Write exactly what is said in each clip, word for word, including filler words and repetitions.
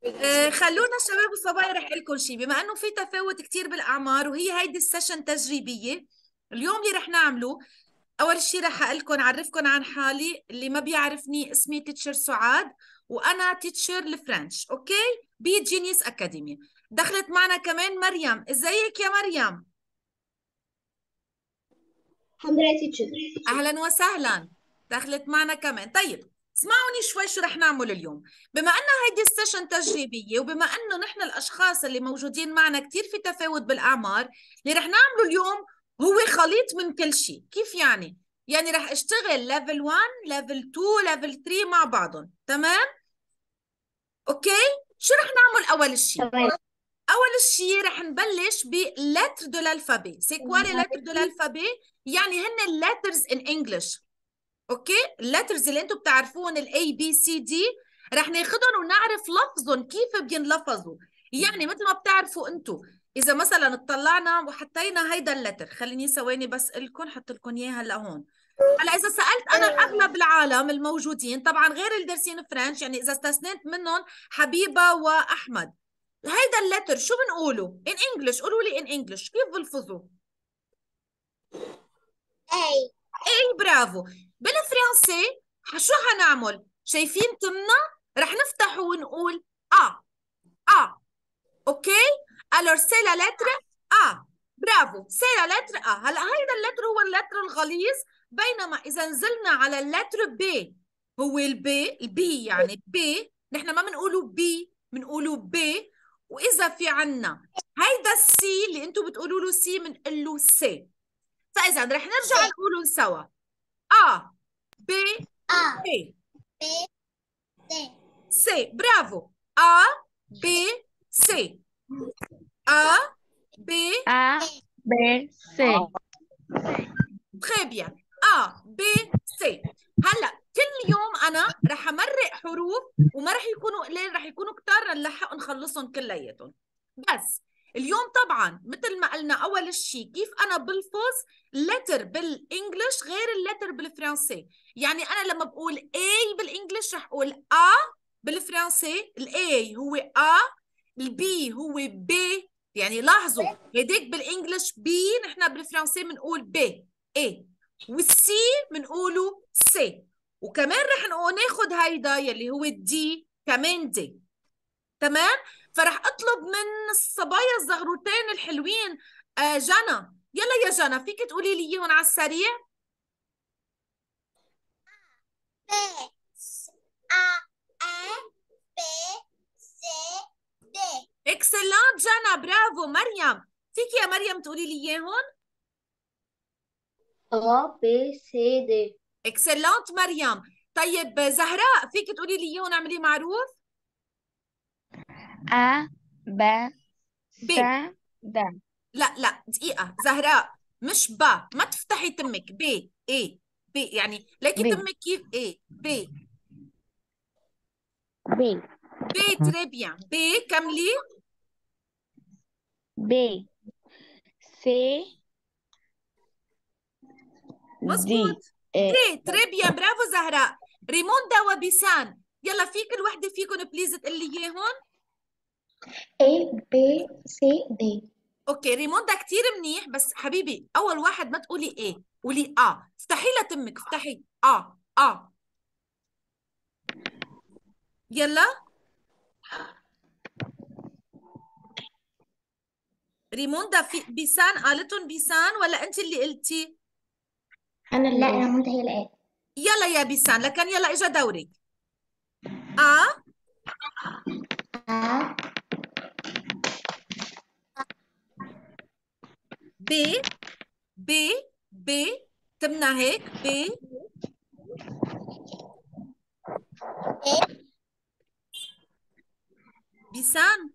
آه، خلونا الشباب والصبايا رح لكم شيء. بما انه في تفاوت كتير بالاعمار وهي هيدي السيشن تجريبيه، اليوم اللي رح نعمله اول شيء رح اقول لكم اعرفكم عن حالي. اللي ما بيعرفني اسمي تيتشر سعاد، وانا تيتشر الفرنش. اوكي، بي جينيوس اكاديمي. دخلت معنا كمان مريم. ازيك يا مريم؟ الحمد لله تيتشر. اهلا وسهلا. دخلت معنا كمان. طيب اسمعوني شوي شو رح نعمل اليوم. بما انه هيدي السيشن تجريبيه، وبما انه نحن الاشخاص اللي موجودين معنا كثير في تفاوت بالاعمار، اللي رح نعمله اليوم هو خليط من كل شيء. كيف يعني؟ يعني رح اشتغل ليفل واحد ليفل اتنين ليفل ثلاثة مع بعضهم. تمام؟ اوكي. شو رح نعمل اول شيء؟ تمام. اول شيء رح نبلش بلتر دو الالفابي. سي كوا لي لتر دو الالفابي؟ يعني هن الليترز ان انجلش. اوكي، اللترز اللي انتم بتعرفوهم الاي بي سي دي رح ناخذهم ونعرف لفظهم كيف بينلفظوا. يعني مثل ما بتعرفوا انتم، اذا مثلا اطلعنا وحطينا هيدا اللتر، خليني ثواني بس لكم حط لكم اياه هلا هون. هلا اذا سالت انا اغلب العالم الموجودين، طبعا غير اللي دارسين فرنش، يعني اذا استثنيت منهم حبيبه واحمد، هيدا اللتر شو بنقوله ان انجلش؟ قولوا لي ان انجلش كيف بلفظوا. اي. اي برافو. بالفرنسي شو حنعمل؟ شايفين تمنا؟ رح نفتح ونقول ا ا. اوكي، الور سي لا لتر ا. برافو، سي لا لتر ا. هلا هيدا اللتر هو اللتر الغليظ، بينما اذا نزلنا على اللتر بي، هو البي البي يعني بي، نحن ما بنقوله بي، بنقوله بي. واذا في عنا هيدا السي اللي انتم بتقولوا له سي، بنقول له سي. فاذا رح نرجع سي. نقولهم سوا. ا ب ا. سي. ب. سي. سي برافو. ا ب سي. ا ب A, B, C. تري بيان. ا ب سي. هلا كل يوم انا رح امرق حروف، وما رح يكونوا قليل، رح يكونوا كتار نلحق نخلصهم كلياتهم. بس اليوم طبعا مثل ما قلنا اول شيء كيف انا بلفظ لتر بالانجلش غير اللتر بالفرنسي. يعني انا لما بقول اي بالانجلش رح اقول ا، بالفرنسي الاي هو ا، البي هو بي. يعني لاحظوا هيديك بالانجلش بي، نحن بالفرنسي بنقول بي ايه، والسي بنقوله سي. وكمان رح نقول ناخد هيدا يلي هو الدي كمان دي. تمام. فرح اطلب من الصبايا الزغروتين الحلوين، آه جنى، يلا يا جنى فيك تقولي لي اياهم على السريع؟ ب. ا. ا. ب. سي. د. اكسلنت جنى، برافو. مريم، فيك يا مريم تقولي لي اياهم؟ ا. ب. سي. د. اكسلنت مريم. طيب زهراء، فيك تقولي لي اياهم؟ اعملي معروف. A, B, ب. C, D. لا لا دقيقة زهراء، مش با، ما تفتحي تمك. ب ايه، ب يعني ليكي B, تمك كيف ايه. ب B, ب تري بيان. ب كملي. B, C, مزبوط. D. E. دي تري بيان، برافو زهراء. ريموندا وبيسان، يلا في كل وحدة فيكم بليز تقول لي اياهم. A. B. C. D. اوكي ريموندا كتير منيح، بس حبيبي اول واحد ما تقولي ايه، قولي اه. افتحي لها تمك، افتحي اه اه. يلا ريموندا، في بيسان قالتهم بيسان ولا انت اللي قلتي؟ انا اللي لا انا منتهي هي الآن. يلا يا بيسان، لكن يلا اجا دورك. اه ا. ب ب ب تمنا هيك ب. A. بيسان،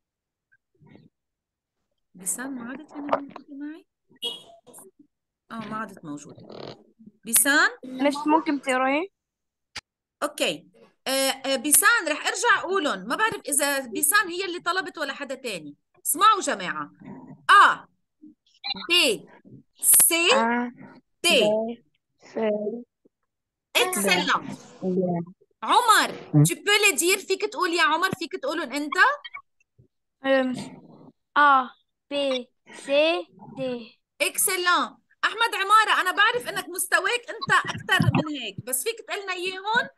بيسان ما عادت يعني موجودة معي. اه ما عادت موجودة بيسان. معلش ممكن تقراي؟ اوكي. آه آه بيسان رح ارجع اقولهم، ما بعرف اذا بيسان هي اللي طلبت ولا حدا تاني. اسمعوا جماعة. ا ب سي A, دي. B, C, D. اكسلنت. عمر tu peux les dire فيك تقول يا عمر فيك تقولهم انت أم، A B C D. اكسلون. احمد عمارة انا بعرف انك مستواك انت اكثر من هيك بس فيك تقلنا اياهم.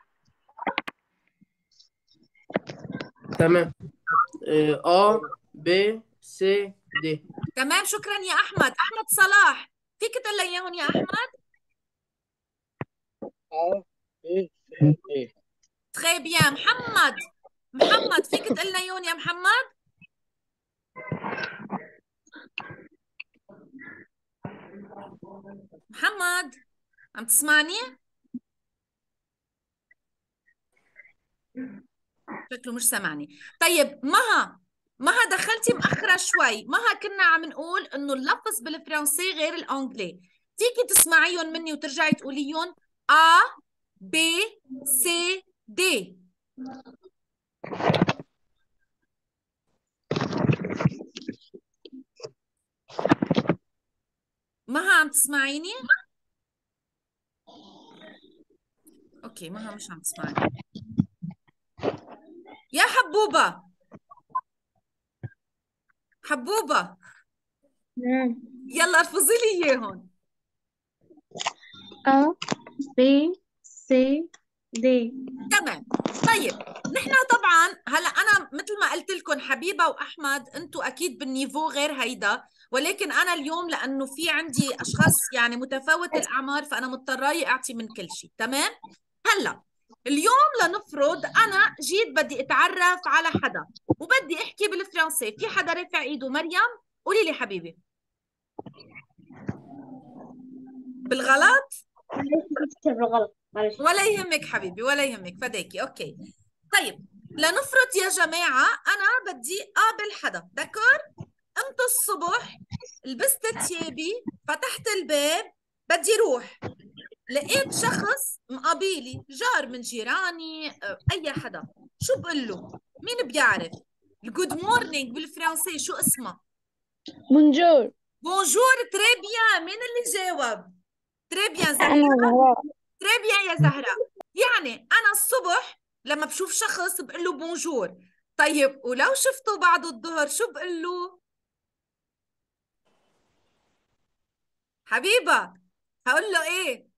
تمام. آه، A B C D. تمام شكرا يا احمد. احمد صلاح فيك تقول لي اياهم يا احمد. A B C D. تري بيان. محمد محمد فيك تقول لنا اياهم يا محمد. محمد عم تسمعني؟ شكله مش سامعني. طيب مها مها دخلتي مأخرة شوي. مها كنا عم نقول انه اللفظ بالفرنسي غير الانجلي. فيكي تسمعيهم مني وترجعي تقوليهم A B C D. مها عم تسمعيني؟ اوكي مها مش عم تسمعني. يا حبوبة حبوبة يلا ارفضي لي اياهم. A B C D. تمام. طيب نحن طبعا هلا انا مثل ما قلت لكم حبيبه واحمد انتم اكيد بالنيفو غير هيدا ولكن انا اليوم لانه في عندي اشخاص يعني متفاوت الاعمار فانا مضطره اعطي من كل شيء. تمام. هلا اليوم لنفرض انا جيت بدي اتعرف على حدا وبدي احكي بالفرنسي. في حدا رافع ايده؟ مريم قولي لي حبيبي. بالغلط؟ بالغلط معلش. ولا يهمك حبيبي ولا يهمك فداكي. اوكي طيب لنفرض يا جماعة أنا بدي قابل حدا دكور. قمت الصبح لبست ثيابي فتحت الباب بدي روح لقيت شخص مقابيلي جار من جيراني أي حدا. شو بقول له؟ مين بيعرف؟ الجود مورنينج بالفرنسي شو اسمها؟ بونجور. بونجور. تري بيان. مين اللي جاوب؟ تري بيان زهراء. أنا زهراء. تري بيان يا زهراء. يعني أنا الصبح لما بشوف شخص بقول له بونجور. طيب ولو شفته بعد الظهر شو بقول له؟ حبيبة هقول له ايه؟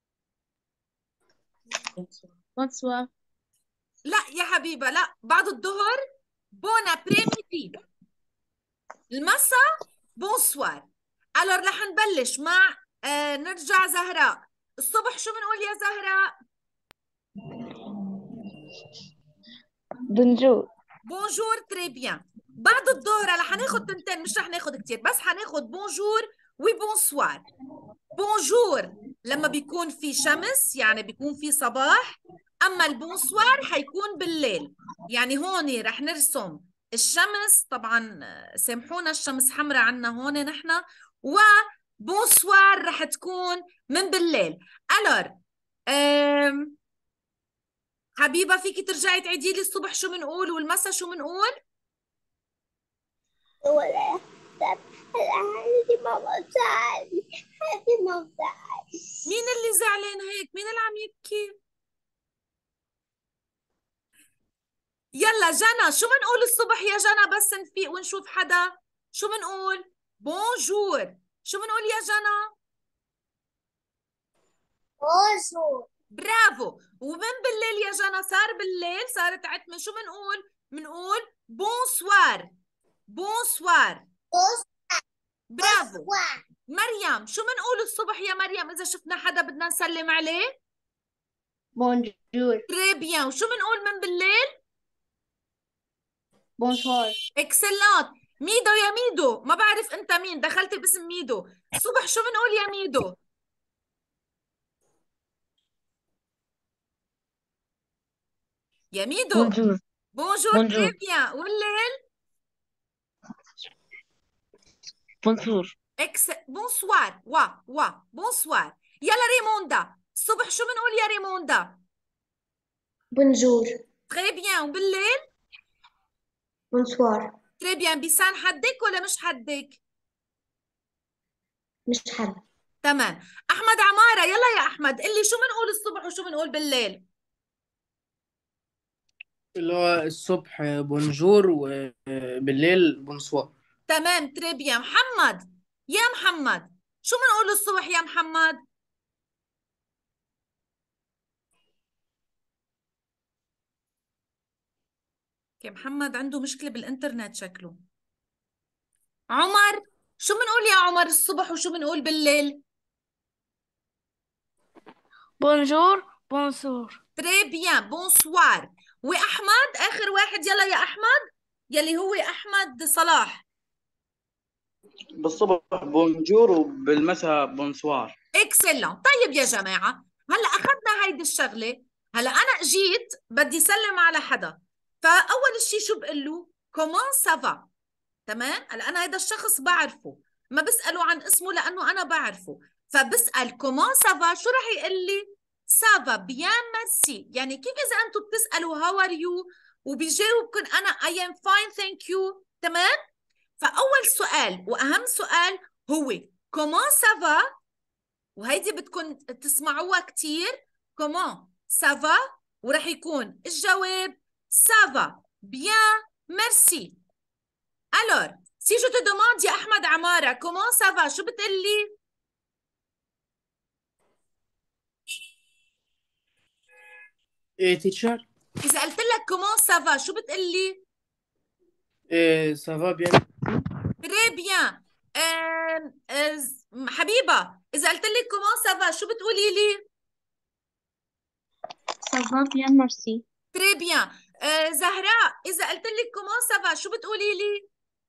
بونسوار. لا يا حبيبة لا. بعد الظهر بون ابريميدي. المساء بونسوار. الور رح نبلش مع آه نرجع زهراء. الصبح شو بنقول يا زهراء؟ بونجور. بونجور. تري بيان. بعد الظهر هلا حناخد تنتين مش رح ناخد كتير بس حناخد بونجور وبونسوار. بونجور لما بيكون في شمس يعني بيكون في صباح. اما البونسوار حيكون بالليل. يعني هون رح نرسم الشمس طبعا سامحونا الشمس حمراء عنا هون نحن. وبونسوار رح تكون من بالليل. الور أم... حبيبة فيكي ترجعي تعيدي لي الصبح شو بنقول والمساء شو بنقول؟ ولا هذه ماما تعالي هذه ماما تعالي. مين اللي زعلان هيك؟ مين اللي عم يبكي؟ يلا جنى شو بنقول الصبح يا جنى بس نفيق ونشوف حدا؟ شو بنقول؟ بونجور. شو بنقول يا جنى؟ بونجور. برافو. ومن بالليل يا جنى صار بالليل صارت عتمة شو بنقول؟ بنقول بونسوار. بونسوار. برافو. مريم شو بنقول الصبح يا مريم إذا شفنا حدا بدنا نسلم عليه؟ بونجور. تري بيان. وشو بنقول من بالليل؟ بونسوار. اكسلانت. ميدو يا ميدو ما بعرف انت مين دخلت باسم ميدو. الصبح شو بنقول يا ميدو؟ يا ميدو. بونجور. بونجور. بونجور. تري بيان. والليل؟ بونسور. اكس بونسوار. وا وا بونسوار. يلا ريموندا الصبح شو بنقول يا ريموندا؟ بونجور. تري بيان. وبالليل؟ بونسوار. تري بيان. بيسان حدك ولا مش حدك؟ مش حد. تمام. احمد عمارة يلا يا احمد قل لي شو بنقول الصبح وشو بنقول بالليل؟ اللي هو الصبح بونجور وبالليل بونسوار. تمام، تري بيان. محمد، يا محمد، شو بنقول الصبح يا محمد؟ يا محمد عنده مشكلة بالإنترنت شكله. عمر، شو بنقول يا عمر الصبح وشو بنقول بالليل؟ بونجور بونسور. تري بيان، بونسوار. وأحمد آخر واحد، يلا يا أحمد، يلي هو أحمد صلاح. بالصبح بونجور وبالمساء بونسوار. اكسلون. طيب يا جماعة، هلا أخذنا هيدي الشغلة. هلا أنا جيت بدي سلم على حدا، فأول شيء شو بقول له؟ كومون سافا. تمام. هلا أنا هيدا الشخص بعرفه، ما بسأله عن اسمه لأنه أنا بعرفه، فبسأل كومون سافا، شو رح يقول لي؟ سافا بيان ميرسي. يعني كيف إذا أنتم بتسألوا هاو ار يو وبيجاوبكم أنا I am fine thank you. تمام. فأول سؤال وأهم سؤال هو كومون سافا، وهيدي بدكم تسمعوها كتير. كومون سافا، ورح يكون الجواب سافا بيان ميرسي. Alors, si je te demande يا أحمد عمارة comment ça va، شو بتقلي؟ ايه تيتشر؟ إذا قلت لك comment ça va شو بتقلي؟ إيه سافا بيان. très bien. آم، آز- حبيبة، إذا قلت لك comment ça va شو بتقولي لي؟ Ça va bien, merci. très bien. آه، زهراء، إذا قلت لك comment ça va شو بتقولي لي؟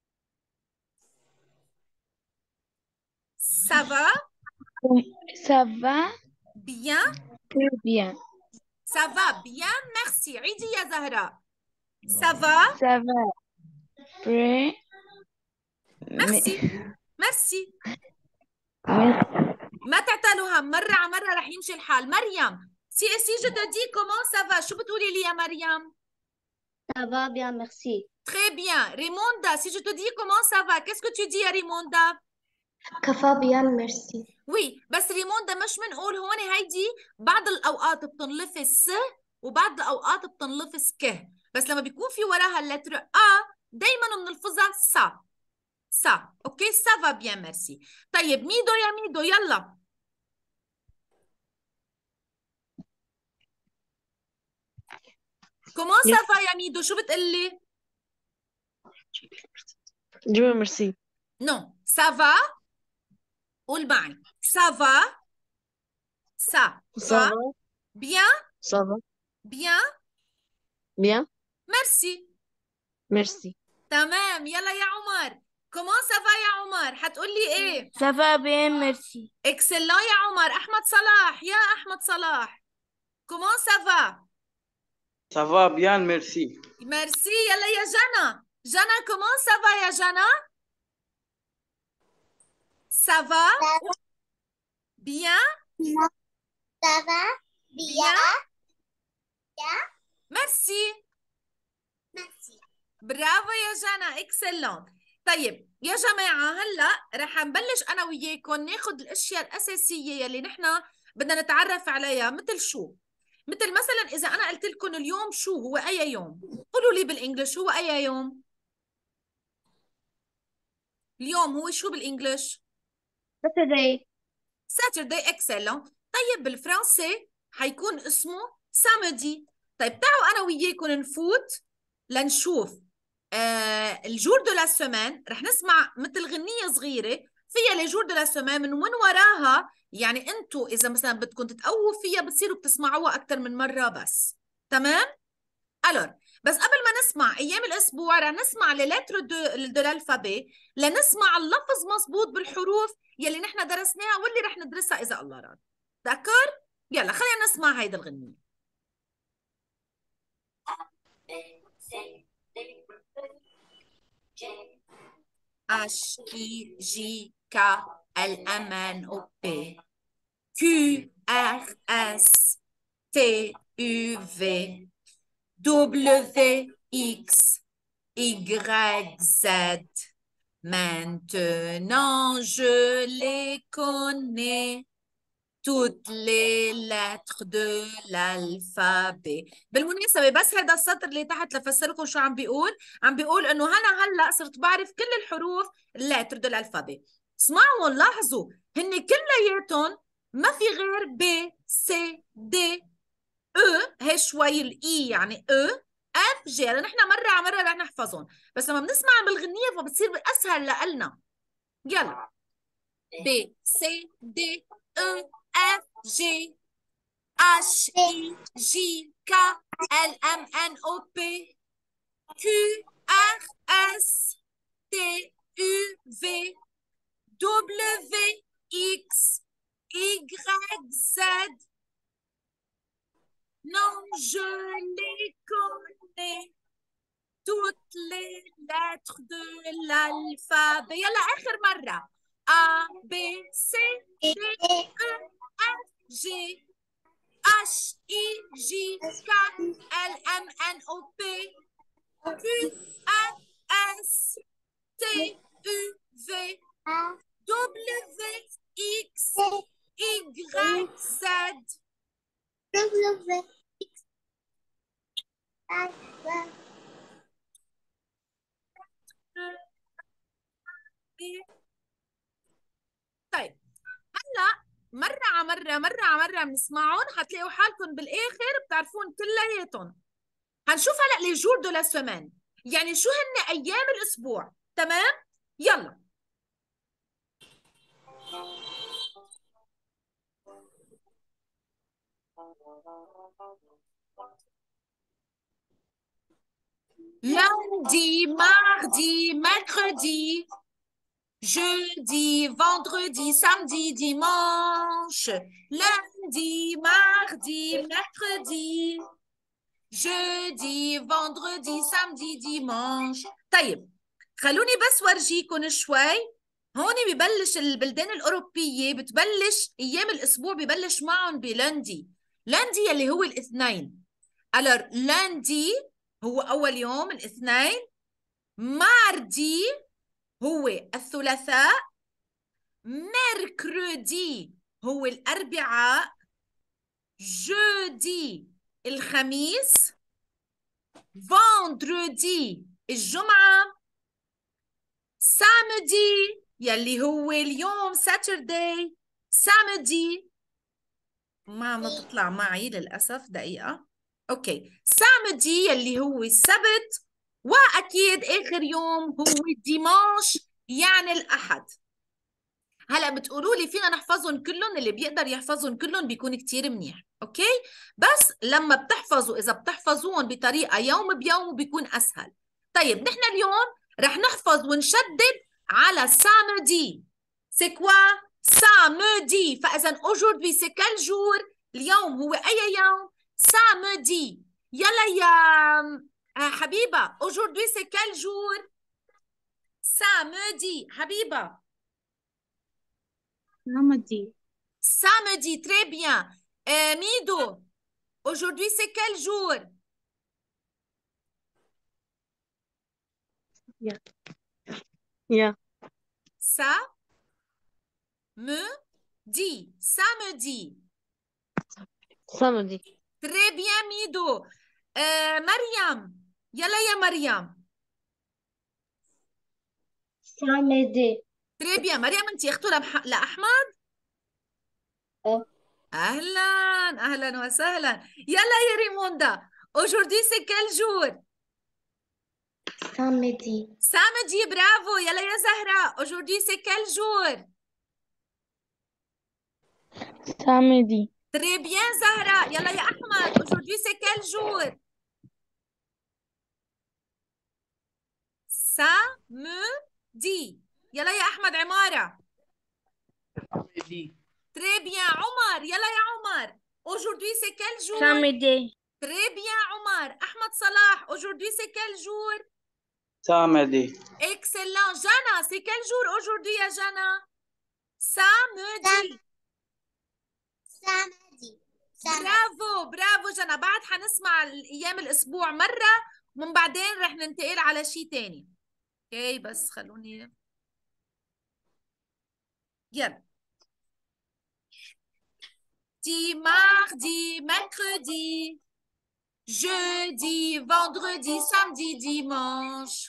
ça va Ça va bien. très bien. ça va bien merci. عيدي يا زهراء. ça va Ça va très merci. merci. merci. ما تعتلوا هم، مرة على مرة رح يمشي الحال. مريم، سي سي جو te dis comment ça va شو بتقولي لي يا مريم؟ Ça va bien, merci. Très bien. Raymonda, si je te dis comment ça va qu'est-ce que tu dis يا ريموندا؟ Ça va bien, merci. وي، بس ريموندا مش بنقول هون، هيدي بعض الأوقات بتنلفظ س وبعض الأوقات بتنلفظ ك، بس لما بيكون في وراها اللتر أ دايما بنلفظها سا. سا، أوكي. سا va bien merci. طيب ميدو يا ميدو، يلا. كومون Yes. سافا يا ميدو، شو بتقلي؟ Dieu merci. نو، سافا. قول معي، سافا. سا Ça فا va, بيان ça va بيان bien, ميرسي. merci. تمام. يلا يا عمر، كومون سافا يا عمر، حتقولي ايه؟ Ça va bien, merci. اكسلون يا عمر. احمد صلاح، يا احمد صلاح، كومون سافا؟ Ça va bien, merci. ميرسي. يلا يا جنى، جنى كومون سافا يا جنى؟ سافا بيان Ça va بيان bien, ميرسي. merci. برافو يا جنى، اكسلون. طيب يا جماعة، هلا رح نبلش أنا وياكم ناخد الأشياء الأساسية يلي نحن بدنا نتعرف عليها. مثل شو؟ مثل مثلا إذا أنا قلت لكم اليوم شو هو أي يوم، قولوا لي بالإنجليش هو أي يوم؟ اليوم هو شو بالإنجليش؟ Saturday. Saturday. اكسلون. طيب بالفرنسي حيكون اسمه سامدي. طيب تعالوا أنا وياكم نفوت لنشوف آه الجور دو لا سومان. رح نسمع مثل غنية صغيرة فيها لي جور دو لا سومان، من وين وراها يعني انتو اذا مثلا بدكم تتقووا فيها بتصيروا بتسمعوها اكثر من مرة بس. تمام؟ الور، بس قبل ما نسمع ايام الاسبوع رح نسمع لي لتر دو, دو الالفابي لنسمع اللفظ مزبوط بالحروف يلي نحن درسناها واللي رح ندرسها اذا الله راد. داكور؟ يلا خلينا نسمع هيدا الغنية. H, I, J, K, L, M, N, O, P, Q, R, S, T, U, V, W, X, Y, Z. Maintenant, je les connais. toutes les lettres de l'alphabet. بالمناسبة بس هذا السطر اللي تحت لفسركم شو عم بيقول، عم بيقول انه انا هلا صرت بعرف كل الحروف اللاتر دو الالفابet. اسمعوا لاحظوا هن كلياتهم ما في غير ب سي دي او، هي شوي الاي يعني او اف جي. هلا نحن مرة على مرة رح نحفظهم، بس لما بنسمع بالغنية فبتصير اسهل لنا. يلا B C D E F G H I J K L M N O P Q R S T U V W X Y Z. Non, je les connais toutes les lettres de l'alphabet. يلا آخر مرة. A B C D E F G H I J K L M N O P Q R S T U V W X Y Z. طيب هلا مرة على مرة مرة على مرة بنسمعهم حتلاقوا حالكم بالآخر بتعرفون كلياتهم. هنشوف هلا لي جور دو لا سيمين، يعني شو هن أيام الأسبوع. تمام؟ يلا lundi, mardi, mercredi, jeudi, vendredi, samedi, dimanche. Lundi, mardi, mercredi, jeudi, vendredi, samedi, dimanche. طيب خلوني بس ورجيكم شوي. هون ببلش البلدان الأوروبية بتبلش أيام الأسبوع ببلش معهم بلندي. لندي يلي هو الاثنين. ألر لندي هو أول يوم الاثنين، ماردي هو الثلاثاء، ميركرودي هو الأربعاء، جودي الخميس، فاندردي الجمعة، سامدي يلي هو اليوم ساتردي، سامدي ما عم تطلع معي للأسف دقيقة. أوكي سامدي يلي هو السبت، وأكيد آخر يوم هو ديمانش يعني الأحد. هلا بتقولوا لي فينا نحفظهم كلهم، اللي بيقدر يحفظهم كلهم بيكون كتير منيح. اوكي بس لما بتحفظوا اذا بتحفظوهم بطريقه يوم بيوم بيكون اسهل. طيب نحن اليوم رح نحفظ ونشدد على سامدي. سي كوا سامدي. فاذا aujourd'hui c'est quel jour؟ اليوم هو اي يوم؟ سامدي. يلا يا حبيبه aujourd'hui c'est quel jour؟ سامدي حبيبه. Samedi. Samedi, très bien. Euh, Mido, aujourd'hui c'est quel jour? Yeah. Yeah. Ça me dit. Samedi. Samedi. Très bien, Mido. Euh, Mariam. Yalla ya Mariam. Samedi. Très bien. Mariam, انت اخته لمح... لأحمد؟ اه. أهلا أهلا وسهلا. يلا يا ريموندا. Aujourd'hui c'est quel jour? Samedi. Samedi, bravo. يلا يا زهرة. Aujourd'hui c'est quel jour? Samedi. Très bien, Zahra. يلا يا أحمد. Aujourd'hui, c'est quel jour? Samedi. يلا يا أحمد عمارة. دي Très bien, عمر. يلا يا عمر. Aujourd'hui, c'est quel jour? Samedi. Très bien, عمر. أحمد صلاح. Aujourd'hui, c'est quel jour? سامدي. Excellent. Jana, c'est quel jour aujourd'hui يا Jana? Samedi. Samedi. برافو برافو جنى. بعد حنسمع ايام الاسبوع مره ومن بعدين رح ننتقل على شيء تاني. اوكي بس خلوني يلا. lundi, mardi, mercredi, jeudi, vendredi, samedi, dimanche.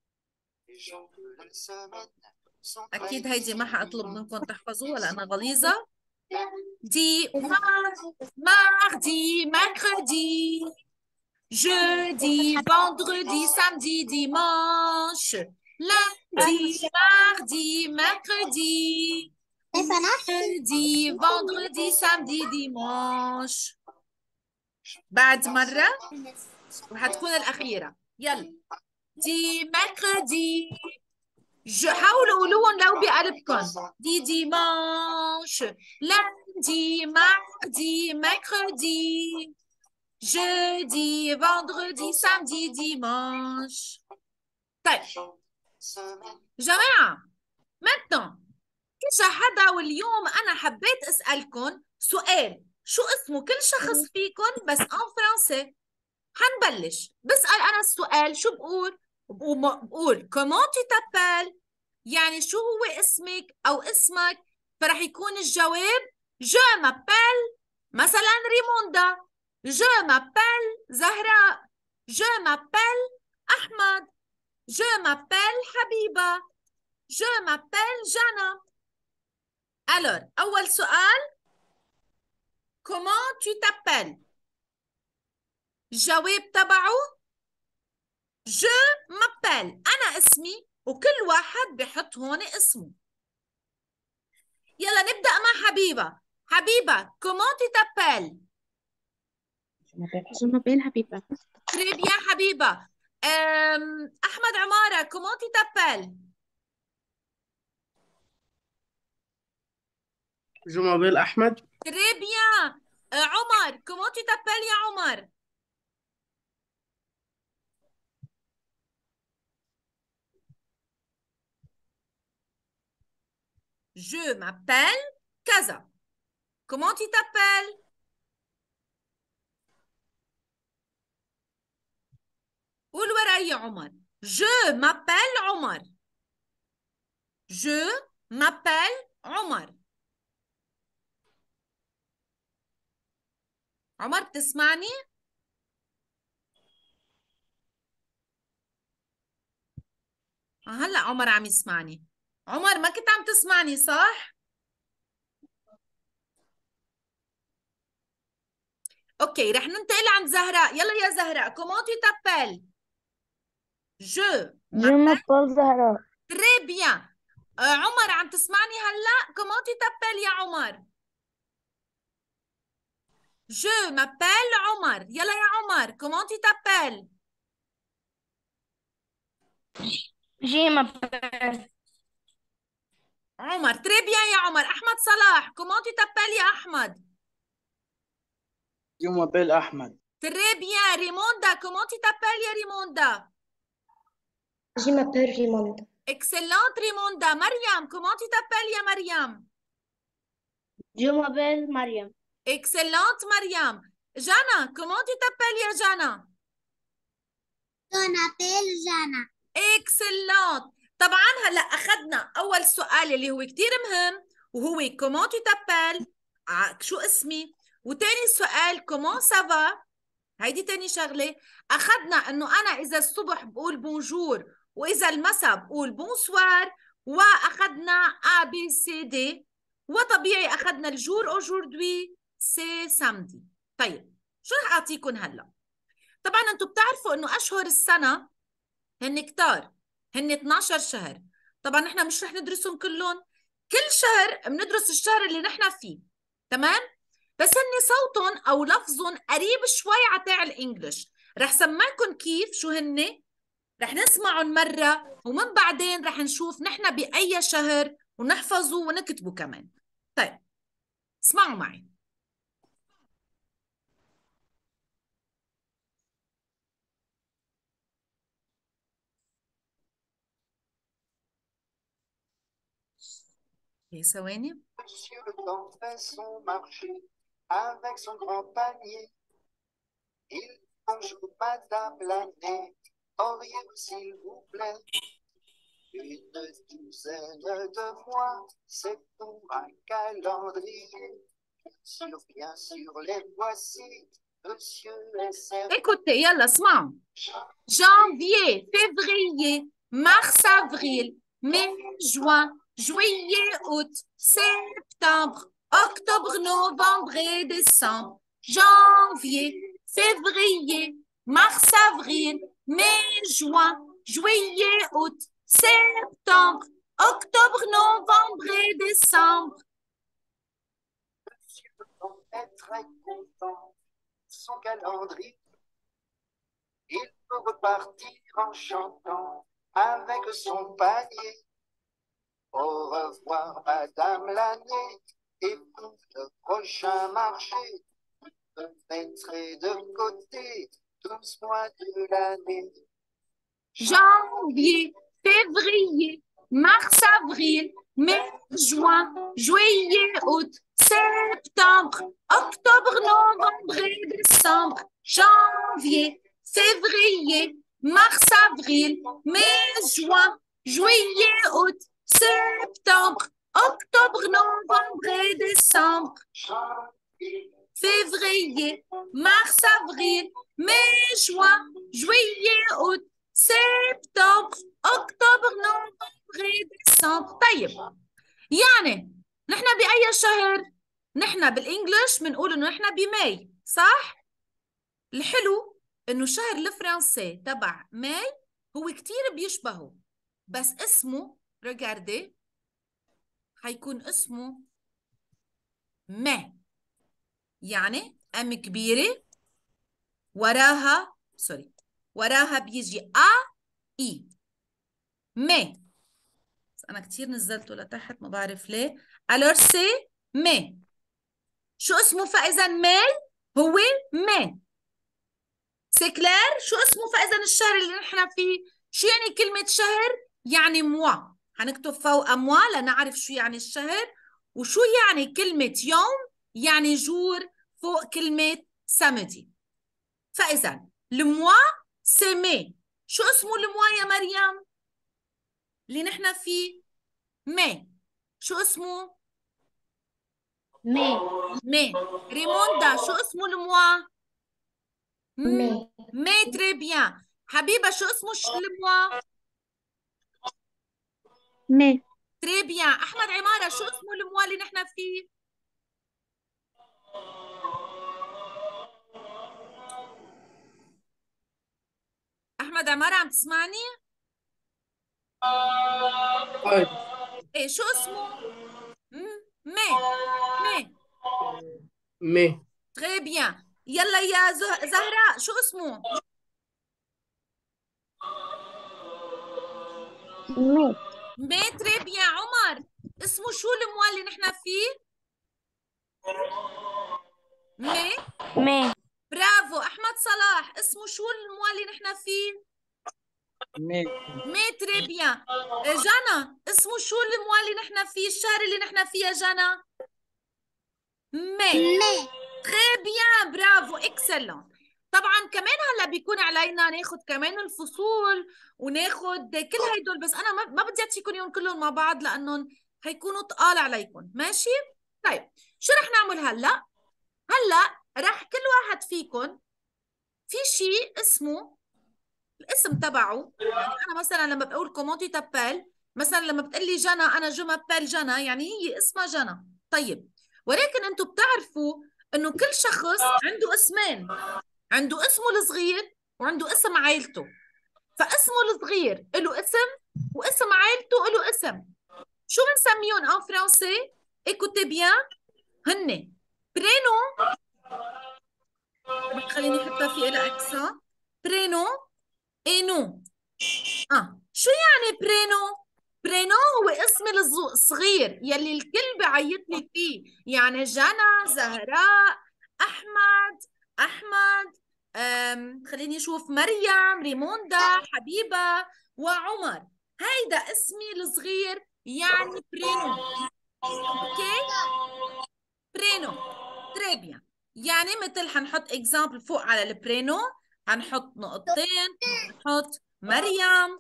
أكيد هيدي ما حأطلب منكم تحفظوها لأنها غليظة. دي mardi, mercredi, jeudi, vendredi, samedi, dimanche. Lundi, mardi, mercredi, jeudi, vendredi, samedi, dimanche. بعد مرة وحتكون الأخيرة. يلا. دي mercredi. جو حاولوا قولوهم لو بقلبكم. دي dimanche. lundi, mardi, mercredi, jeudi, vendredi, samedi, dimanche. طيب جماعة maintenant إجا حدا واليوم أنا حبيت أسألكم سؤال. شو اسمه كل شخص فيكم بس en français. حنبلش. بسأل أنا السؤال شو بقول؟ بقول comment tu t'appelles؟ يعني شو هو اسمك أو اسمك، فرح يكون الجواب je m'appelle مثلا ريموندا، je m'appelle زهراء، je m'appelle أحمد، je m'appelle حبيبة، je m'appelle جانا. Alors أول سؤال comment tu t'appelles؟ الجواب تبعه je m'appelle، أنا اسمي وكل واحد بحط هون اسمه. يلا نبدأ مع حبيبة. حبيبة comment tu t'appelles؟ Je m'appelle Habiba. très bien حبيبة. أم... أحمد عمارة comment tu t'appelles؟ Je m'appelle Ahmed. très bien. أه عمر comment tu t'appelles يا عمر؟ je m'appelle كذا. comment tu t'appelles؟ قول وراي يا عمر. je m'appelle عمر. je m'appelle عمر. عمر بتسمعني؟ هلا عمر عم يسمعني. عمر ما كنت عم تسمعني صح؟ اوكي رح ننتقل عند زهراء. يلا يا زهراء comment tu t'appelles؟ je Je m'appelle Zahra. très bien. آه عمر عم تسمعني هلا؟ comment tu t'appelles يا عمر؟ je m'appelle عمر. يلا يا عمر comment tu t'appelles؟ Je m'appelle. عمر très bien يا عمر. أحمد صلاح comment tu t'appelles يا أحمد؟ Je m'appelle Ahmed. très bien. ريموندا comment tu t'appelles يا ريموندا؟ Je m'appelle Rimonda. excellente ريموندا. مريم comment tu t'appelles يا مريم؟ Je m'appelle Mariam. excellente مريم. جانا comment tu t'appelles يا جانا؟ Je m'appelle Jana. excellente. طبعا هلا اخذنا اول سؤال اللي هو كثير مهم وهو comment tu t'appelles، شو اسمي، وثاني سؤال comment ça va، هيدي ثاني شغله. اخذنا انه انا اذا الصبح بقول بونجور واذا المساء بقول بونسوار، واخذنا A B C D، وطبيعي اخذنا الجور aujourd'hui c'est samedi. طيب شو رح اعطيكم هلا؟ طبعا انتم بتعرفوا انه اشهر السنه هن كتار، هن اثناشر شهر. طبعا نحن مش رح ندرسهم كلهم، كل شهر بندرس الشهر اللي نحن فيه، تمام؟ بس هن صوتهم او لفظهم قريب شوي على تاع الانجليش. رح سمعكم كيف شو هن، رح نسمعهم مره ومن بعدين رح نشوف نحن باي شهر ونحفظه ونكتبه كمان. طيب اسمعوا معي. ثواني. Monsieur le temps fait son marché avec son grand panier. Il bonjour madame l'année, auriez-vous s'il vous plaît une douzaine de mois, c'est pour un calendrier sûr, bien sûr, les voici, monsieur et sœur. Écoutez, يلا اسمعوا. Janvier, février, mars, avril, mai, juin, juillet, août, septembre, octobre, novembre et décembre. Janvier, février, mars, avril, mai, juin, juillet, août, septembre, octobre, novembre et décembre. Monsieur est très content, son calendrier. Il peut repartir en chantant avec son panier. Au revoir, madame l'année, et pour le prochain marché, vous mettrez de côté douze mois de l'année. Janvier, février, mars, avril, mai, juin, juillet, août, septembre, octobre, novembre et décembre. Janvier, février, mars, avril, mai, juin, juillet, août, septembre, octobre, novembre et décembre. Février, mars, avril, mai, juin, juillet, août, سبتمبر أكتوبر نوفمبر ديسمبر. طيب يعني نحن بأي شهر؟ نحن بالإنجليش بنقول إنه نحن بماي، صح؟ الحلو إنه شهر الفرنسي تبع ماي هو كتير بيشبهه، بس اسمه ريجاردي حيكون اسمه ما، يعني أم كبيرة وراها سوري وراها بيجي أ إي مي. أنا كتير نزلته لتحت ما بعرف ليه. ألور سي مي. شو اسمه فإذا ماي؟ هو مي. سي كلير؟ شو اسمه فإذا الشهر اللي نحن فيه؟ شو يعني كلمة شهر؟ يعني موا. حنكتب فوق موا لنعرف شو يعني الشهر. وشو يعني كلمة يوم؟ يعني جور فوق كلمة سامدي. فإذا الموا سي مي. شو اسمه الموا يا مريم؟ اللي نحن فيه مي. شو اسمه؟ مي. مي. ريموندا شو اسمه الموا؟ مي. مي. تري بيان. حبيبة شو اسمه الموا؟ مي. تري بيان. أحمد عمارة شو اسمه الموا اللي نحن فيه؟ أحمد عمارة عم تسمعني؟ طيب إيه شو اسمه؟ مي. مي. مي. تري بيان. يلا يا زه... زهراء شو اسمه؟ مي. مي. تري بيان. عمر اسمه شو الموا اللي نحن فيه؟ مي. مي. برافو. أحمد صلاح اسمه شو الموا اللي نحن فيه؟ مي. مي. تري بيان. جانا اسمه شو الموا اللي نحن فيه؟ الشهر اللي نحن فيه يا جانا؟ مي. مي. تري بيان. برافو اكسلون. طبعا كمان هلا بيكون علينا ناخذ كمان الفصول وناخذ كل هدول، بس انا ما بدي اعطيكم اياهم كلهم مع بعض لانهم هيكونوا ثقال عليكم. ماشي؟ طيب شو رح نعمل هلا؟ هلا رح كل واحد فيكم في شيء اسمه الاسم تبعه. يعني انا مثلا لما بقول كومونتي تابيل، مثلا لما بتقلي جنى انا جو مابيل جنى، يعني هي اسمها جنى. طيب ولكن انتم بتعرفوا انه كل شخص عنده اسمين، عنده اسمه الصغير وعنده اسم عائلته. فاسمه الصغير له اسم واسم عائلته له اسم. شو بنسميهم ان فرنسي؟ écoutez bien. هن برينو. خليني احطها في لها اكسون. برينو اينو. اه شو يعني برينو؟ برينو هو اسم الصغير يلي الكل بعيط لي فيه، يعني جنى، زهراء، احمد، احمد، أم خليني اشوف، مريم، ريموندا، حبيبه، وعمر. هيدا اسمي الصغير يعني برينو. اوكي؟ برينو. تري بيان. يعني مثل حنحط اكزامبل فوق على البرينو، حنحط نقطتين، حنحط مريم،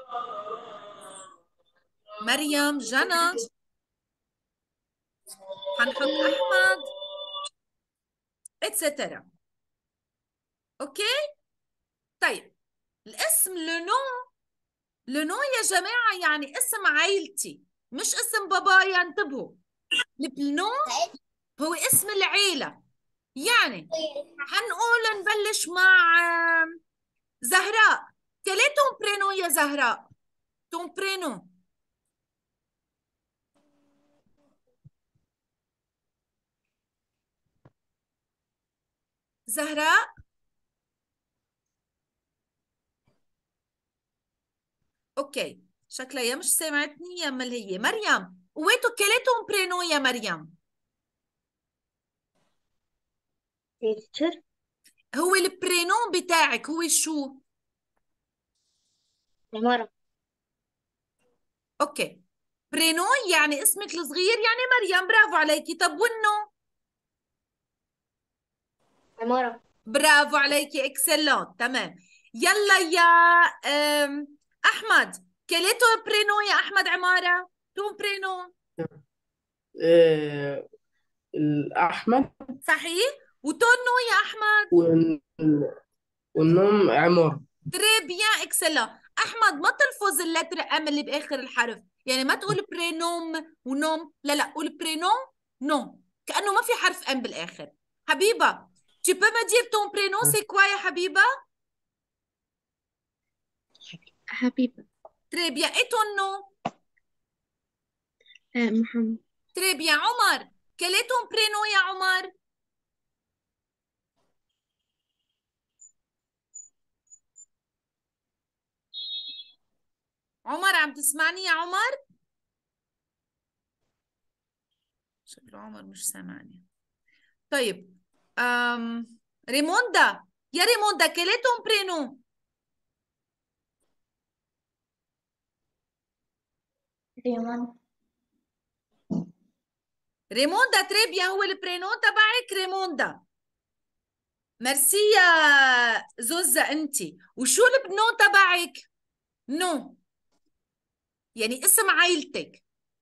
مريم، جنى. حنحط أحمد اتسترا. أوكي؟ طيب الاسم لنو، لنو يا جماعة يعني اسم عائلتي مش اسم بابايا، انتبهوا. البلنو هو اسم العيلة. يعني حنقول نبلش مع آم، زهراء. quel est ton prénom يا زهراء؟ ton prénom. زهراء اوكي، شكلها يا مش سمعتني يا مال هي مريم. ويتو quel est ton prénom يا مريم؟ تيتشر. هو البرينون بتاعك هو شو؟ عمارة. اوكي، برينون يعني اسمك الصغير يعني مريم، برافو عليكي. طب ونو؟ عمارة. برافو عليكي، اكسلون، تمام. يلا يا أم، احمد، quel est ton prénom يا احمد عمارة؟ ton prénom. آه، الأحمد صحيح. وتونو يا احمد؟ وال- والنوم عمر. تري بيان، اكسلون. احمد ما تلفظ اللتر ام اللي باخر الحرف، يعني ما تقول برينوم ونوم، لا لا، قول برينوم نو، كانه ما في حرف ام بالاخر. حبيبه tu peux me dire ton prénom c'est quoi يا حبيبه؟ حبيبة. تري بيان. et ton nom؟ آه محمد. تري بيان. عمر، quel est ton prénom يا عمر؟ عمر عم تسمعني يا عمر؟ شكله عمر مش سامعني. طيب أم... ريموندا، يا ريموندا quel est ton prénom؟ ريمان. ريموندا تري بيان، هو البرينون تبعك ريموندا. ميرسي يا زوزة انت. وشو البنون تبعك؟ نو، يعني اسم عائلتك.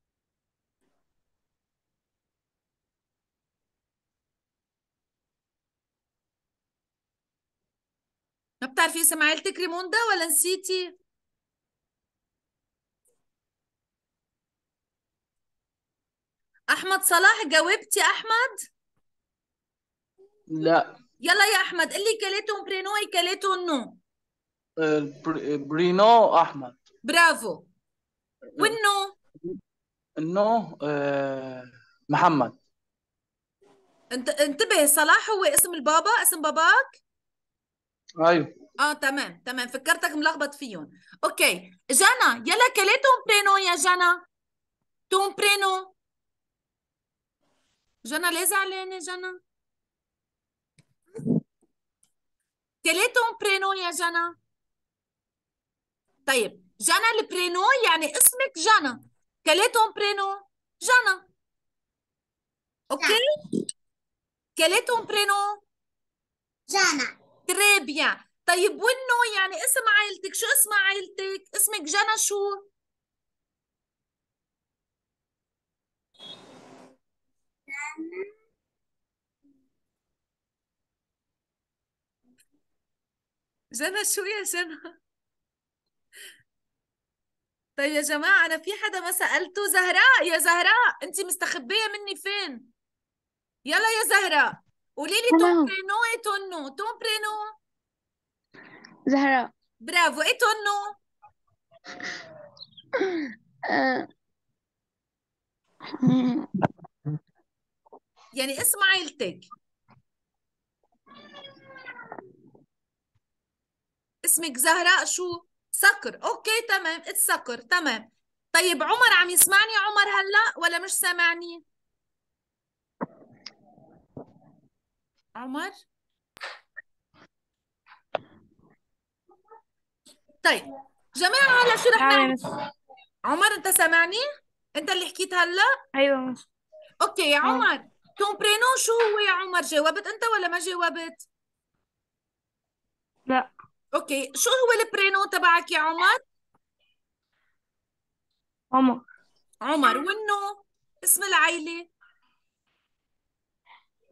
ما بتعرفي اسم عائلتك ريموندا ولا نسيتي؟ احمد صلاح، جاوبتي احمد؟ لا. يلا يا احمد قل لي كليتهم برينو اي كليتهم نو. البر- برينو أحمد. برافو. والنو؟ النو آه، محمد. انت انتبه، صلاح هو اسم البابا، اسم باباك. أيوه. اه تمام تمام، فكرتك ملخبط فيهم. اوكي جانا، يلا كليتهم برينو يا جانا؟ ton prénom. جنى ليه زعلانة جنى؟ quel est ton prénom يا جنى؟ طيب جنى البرينو يعني اسمك جنى. quel est ton prénom؟ جنى. اوكي؟ quel est ton prénom؟ جانا. très bien. طيب والنو يعني اسم عائلتك، شو اسم عائلتك؟ اسمك جنى شو؟ جنى شو يا جنى؟ طيب يا جماعة أنا في حدا ما سألته. زهراء، يا زهراء أنت مستخبية مني فين؟ يلا يا زهراء قولي لي ton أنا prénom et ton nom. ton prénom؟ زهراء. برافو. et ton nom؟ آه. يعني اسم عائلتك. اسمك زهراء شو؟ صقر. اوكي تمام، اتس صقر، تمام. طيب عمر عم يسمعني عمر هلا ولا مش سامعني؟ عمر؟ طيب جماعة هلا شو رح نعم يا نعمل؟ مس. عمر انت سامعني؟ انت اللي حكيت هلا؟ أيوة مس. اوكي يا اه. عمر، تون برينو شو هو يا عمر؟ جاوبت انت ولا ما جاوبت؟ لا. اوكي، شو هو البرينو تبعك يا عمر؟ عمر. عمر. والنو؟ اسم العيلة؟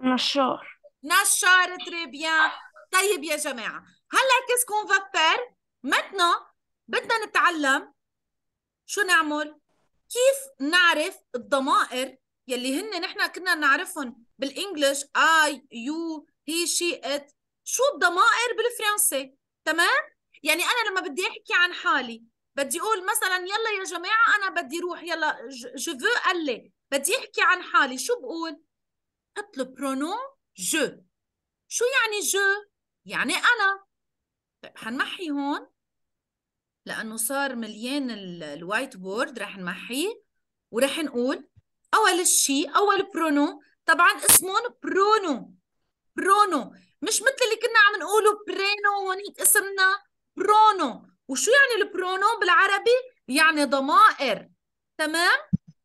نشار. نشار. تري بيان. طيب يا جماعة، هلا كيس كون فا فير متنا بدنا نتعلم شو نعمل؟ كيف نعرف الضمائر يلي هن نحن كنا نعرفهم بالانجلش اي يو هي شي ات. شو الضمائر بالفرنسي؟ تمام؟ يعني انا لما بدي احكي عن حالي بدي اقول مثلا يلا يا جماعه انا بدي روح، يلا جو فو الي، بدي احكي عن حالي، شو بقول؟ حط البرونون جو. شو يعني جو؟ يعني انا. طيب حنمحي هون لانه صار مليان الوايت بورد، رح نمحيه ورح نقول اول شيء اول برونو طبعا اسمهم برونو. برونو مش مثل اللي كنا عم نقوله برينو هونيك اسمنا برونو. وشو يعني البرونو بالعربي؟ يعني ضمائر. تمام؟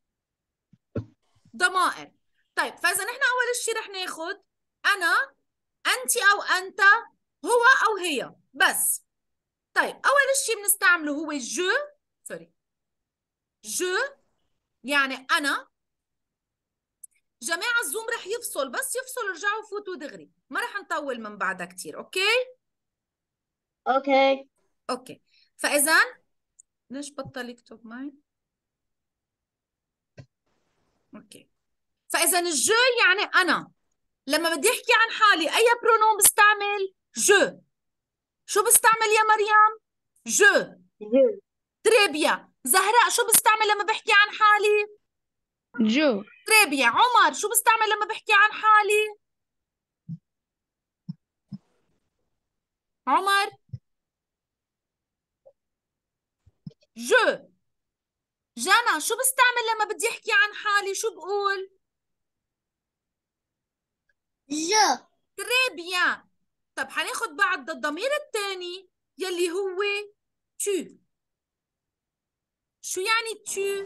ضمائر. طيب فاذا نحن اول شيء رح ناخذ انا، انت او انت، هو او هي بس. طيب اول شيء بنستعمله هو جو. سوري، جو يعني انا. جماعة الزوم رح يفصل، بس يفصل ارجعوا فوتوا دغري، ما رح نطول من بعدها كتير. اوكي اوكي. اوكي. فاذا ليش بطل يكتب معي؟ اوكي. فاذا الجو يعني انا. لما بدي احكي عن حالي اي برونوم بستعمل؟ جو. شو بستعمل يا مريم؟ جو. جو. تري بيان. زهراء شو بستعمل لما بحكي عن حالي؟ جو. تري بيان. عمر شو بستعمل لما بحكي عن حالي؟ عمر جو. جانا شو بستعمل لما بدي احكي عن حالي؟ شو بقول؟ جو. تري بيان. طب حناخد بعد الضمير الثاني يلي هو تو. شو يعني تو؟